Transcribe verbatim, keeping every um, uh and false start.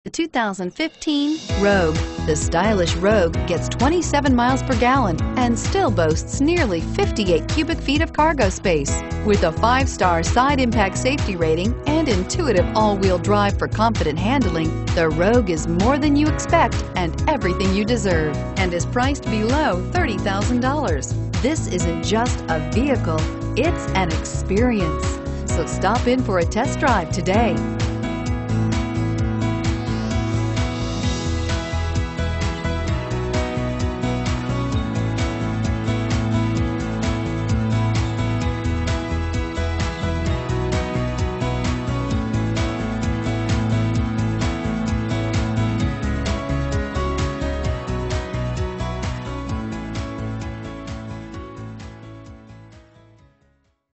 The two thousand fifteen Rogue. The stylish Rogue gets twenty-seven miles per gallon and still boasts nearly fifty-eight cubic feet of cargo space. With a five-star side impact safety rating and intuitive all-wheel drive for confident handling, the Rogue is more than you expect and everything you deserve, and is priced below thirty thousand dollars. This isn't just a vehicle, it's an experience. So stop in for a test drive today.